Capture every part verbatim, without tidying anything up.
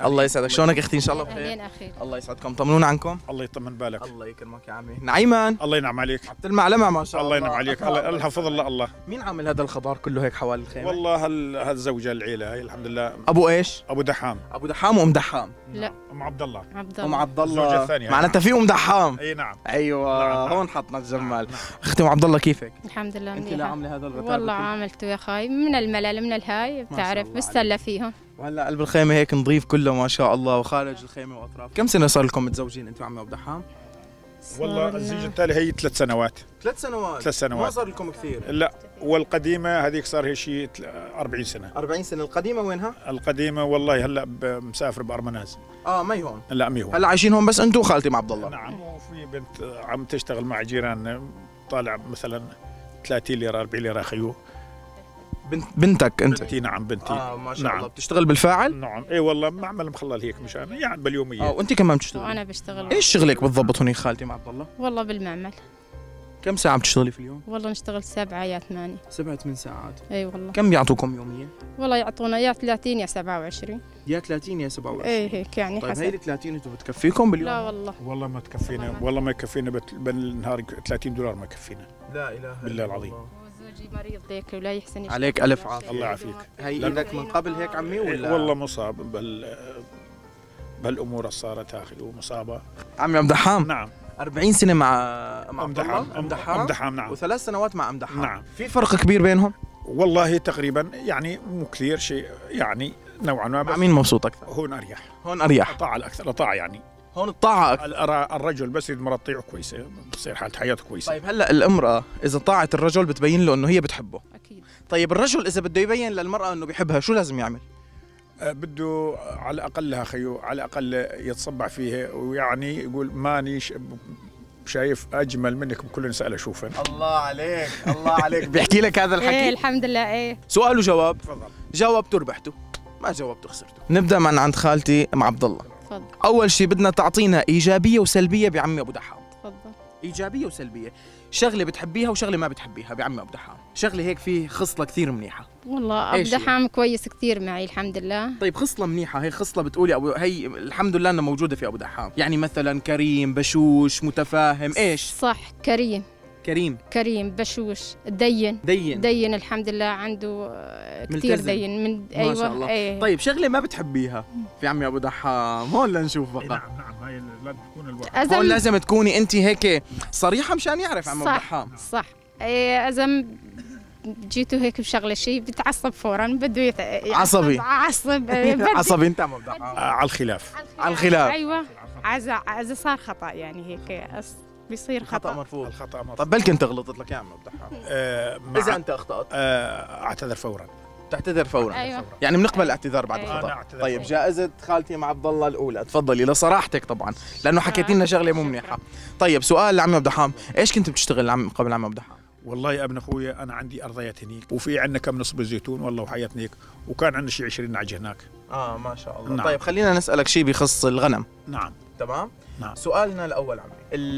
الله يسعدك، شلونك اختي؟ ان شاء الله بخير. اهلين اخي. الله يسعدكم، طمنونا عنكم. الله يطمن بالك. الله يكرمك يا عمي. نعيمان. الله ينعم عليك. عبد المعلمة ما شاء الله. الله ينعم عليك. الله الحفظ الله. الله. مين عامل هذا الخضار كله هيك حوالي الخيمة؟ والله هذا زوجة العيلة هي الحمد لله. ابو ايش؟ ابو دحام. ابو دحام وام دحام. لا ام عبد الله. عبد ام الله. عبد الله. الزوجة الثانية. معناتها في ام دحام. اي نعم. ايوه نعم. هون حطنا الجمال. نعم. نعم. اختي ام عبد الله كيفك؟ الحمد لله انت منيحة. لا عامله هذا الغتاب؟ والله عملته يا خاي من الملل من الهاي بتعرف الله بستلى فيهم. وهلا قلب الخيمه هيك نظيف كله ما شاء الله، وخارج الخيمه واطراف. كم سنه صار لكم متزوجين انت وعمي ابو دحام؟ والله الزوجة التالية هي ثلاث سنوات. ثلاث سنوات. ثلاث سنوات. ما صار لكم كثير. لا والقديمة هذيك صار هي شيء أربعين سنة. أربعين سنه. القديمه وينها؟ القديمة والله هلا مسافر بأرمناز. اه ما هي هون. لا مي هون. هلا عايشين هون بس انتم وخالتي مع عبد الله. نعم وفي بنت عم تشتغل مع جيران طالع مثلا ثلاثين ليرة أربعين ليرة خيو. بنت بنتك انت؟ بنتي نعم بنتي. اه ما شاء نعم. الله. بتشتغل بالفاعل؟ نعم اي والله معمل مخلل هيك مشان يعني باليومية. اه وانت كمان بتشتغلي؟ وانا بشتغل. ايش شغلك بالضبط هونيك خالتي مع عبد الله؟ والله بالمعمل. كم ساعة بتشتغلي في اليوم؟ والله نشتغل سبعة يا ثمانية. سبعة ثمان ساعات. اي والله. كم بيعطوكم يوميا؟ والله يعطونا يا ثلاثين يا سبعة وعشرين. يا ثلاثين يا سبعة وعشرين. اي هيك يعني طيب هي حسب. ال ثلاثين انتم بتكفيكم باليوم؟ لا والله. والله ما تكفينا والله ما يكفينا بت- بالنهار ثلاثين دولار ما يكفينا. لا اله بالله العظيم. وزوجي مريض هيك ولا يحسن يشتغل. عليك ألف عافية. الله يعافيك. هي لأنه- ايدك من قبل هيك عمي ولا؟ والله مصاب بهال بهالامور اللي صارت اخي ومصابه. عمي عبد الحام. نعم. أربعين سنة مع مع ام عبد الله؟ دحام ام دحام. ام دحام نعم. وثلاث سنوات مع ام دحام. نعم. في فرق كبير بينهم؟ والله تقريبا يعني مو كثير شيء يعني نوعا ما مع بس مين مبسوط أكثر؟ هون اريح. هون أريح. طاعه الاكثر طاعه يعني. هون الطاعة أكثر. ال- الرجل بس اذا مرات تطيعه كويسه بتصير حالة حياته كويسه. طيب هلا الامرأة إذا طاعت الرجل بتبين له إنه هي بتحبه. اكيد. طيب الرجل إذا بده يبين للمرأة إنه بيحبها شو لازم يعمل؟ آه، بده على الاقل خيو على الاقل يتصبع فيها ويعني يقول ماني ش- شايف اجمل منك بكل نساء اشوفها. الله عليك الله عليك. بيحكي لك هذا ايه الحكي؟ الحمد لله ايه. سؤال وجواب. تفضل. جاوبته ربحته، ما جاوبته خسرته. نبدأ من عند خالتي مع عبد الله. تفضل أول شيء بدنا تعطينا إيجابية وسلبية بعمي أبو دحام. تفضل. إيجابية وسلبية، شغلة بتحبيها وشغلة ما بتحبيها بعمي أبو دحام، شغلة هيك فيه خصلة كثير منيحة. والله إيش هي؟ ابو دحام كويس كثير معي الحمد لله. طيب خصلة منيحة، هي خصلة بتقولي أبو هي الحمد لله إنها موجودة في أبو دحام، يعني مثلا كريم، بشوش، متفاهم، إيش؟ صح كريم كريم، كريم بشوش دين دين، دين الحمد لله عنده آه، كثير ملتزم. دين من ما ايوه شاء الله. ايه. طيب شغلة ما بتحبيها في عمي أبو دحام، هون لنشوف بقى. نعم نعم هاي لازم تكون الواحد. أزم هون لازم تكوني أنت هيك صريحة مشان يعرف عمي أبو صح دحام. صح ايه أزم جيتوا هيك بشغله شيء بتعصب فورا بده يت... يعصب- عصبي. عصب إيه، بدي- عصبي أنت عمي أبو آه، دحام. على الخلاف. على الخلاف. ايوه عزا عزا صار خطا يعني هيك أس- بيصير خطأ خطا. مرفوض. الخطا مرفوض. طب بلكي أنت غلطت لك يا عمي أبو دحام. آه مع إذا أنت أخطأت آه اعتذر فورا. تعتذر فورا. ايوه يعني بنقبل الاعتذار بعد أيوة. الخطأ. أنا أعتذر طيب فورا. جائزة خالتي مع عبد الله الأولى، تفضلي لصراحتك طبعا، لأنه حكيتي لنا شغلة مو منيحة. طيب سؤال لعمي عبد الحام، إيش كنت بتشتغل عم قبل عمي عبد الحام؟ والله يا ابن اخويا انا عندي ارضيات هنيك وفي عندنا كم نصب زيتون والله وحياتنا هيك وكان عندنا شيء عشرين نعجه هناك. آه ما شاء الله. نعم. طيب خلينا نسألك شيء بخص الغنم، نعم. تمام؟ نعم. سؤالنا الأول عمي،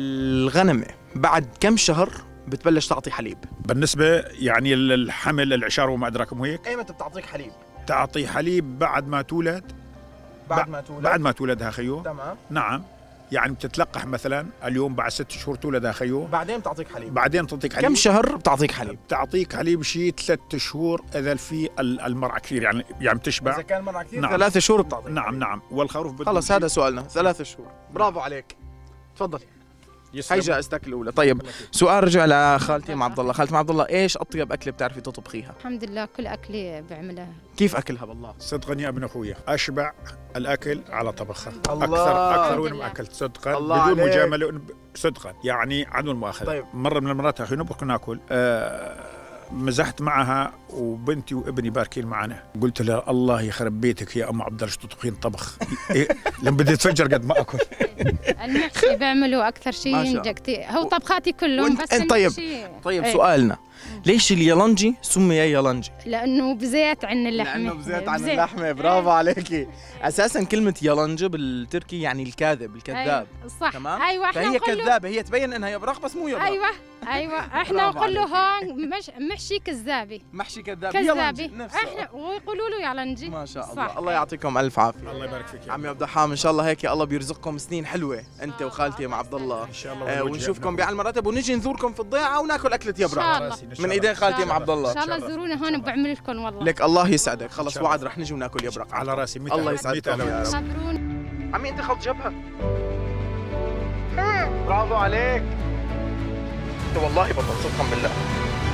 الغنمة بعد كم شهر بتبلش تعطي حليب؟ بالنسبه يعني الحمل العشار وما ادراكم هيك أيمتى بتعطيك حليب؟ تعطي حليب بعد ما تولد. بعد ب- ما تولد؟ بعد ما تولدها خيو. تمام. نعم يعني بتتلقح مثلا اليوم بعد ست شهور تولدها خيو بعدين بتعطيك حليب. بعدين تعطيك حليب. كم شهر بتعطيك حليب؟ تعطيك حليب شيء ثلاث شهور اذا في ال- المرأة كثير يعني يعني بتشبع. إذا كان مرة كثير نعم. ثلاثة شهور بتعطيك. نعم نعم والخروف بده خلص شيء هذا سؤالنا، ثلاثة شهور. برافو عليك. تفضل. يسلم. هي جائزتك الاولى. طيب سؤال رجع لخالتي مع عبد الله، خالتي مع عبد الله ايش اطيب اكله بتعرفي تطبخيها؟ الحمد لله كل اكلي بعملها. كيف اكلها بالله؟ صدقا يا ابن اخويا اشبع الاكل على طبخها. الله. اكثر اكثر وين الله. ما اكلت صدقا الله بدون عليك. مجامله صدقا يعني عدم المؤاخذه. طيب. مره من المرات اخي نبغى ناكل آه مزحت معها وبنتي وابني باركين معنا قلت لها الله يخرب بيتك يا ام عبد الله شو تطبخين طبخ. إيه؟ لما بدي اتفجر قد ما اكل. المحشي بعمله اكثر شيء ما شاء الله. ينجح كثير، هو طبخاتي كلهم وأنت- بس أنت طيب. المحشي طيب إيه. سؤالنا، ليش اليالنجي سمي يالنجي؟ لانه بزيت عن اللحمه. لانه بزيت عن اللحمه. برافو عليكي. اساسا كلمه يالنجي بالتركي يعني الكاذب، الكذاب. أيوة. صح تمام؟ ايوه احنا فهي نقول له كذابه، هي تبين انها يبرق بس مو يبرق. ايوه ايوه احنا برافو نقول له عليك. هون مش محشي كذابي. محشي كذابي يلا كذابي نجي نفسه. احنا ويقولوا له يلا نجي. ما شاء الله. صح. الله يعطيكم الف عافيه. الله يبارك فيك يا عمي عبد الرحمن ان شاء الله هيك الله بيرزقكم سنين حلوه انت وخالتي يا ام عبد الله ان شاء الله. آه والوجه ونشوفكم أبنائكم. بعلى المراتب ونجي نزوركم في الضيعه وناكل اكله إن شاء يبرع الله. راسي إن شاء من الله. ايدين خالتي يا ام عبد ان الله. شاء الله تزورونا هون وبعمل لكم والله. لك الله يسعدك. خلص شاء الله. وعد رح نجي وناكل يبرق على راسي. ميت الله أهلا. يسعدكم ميت أهلا. يا رب. خبرون. عمي انت خلط جبهه. برافو عليك. انت والله بطل صدقا بالله.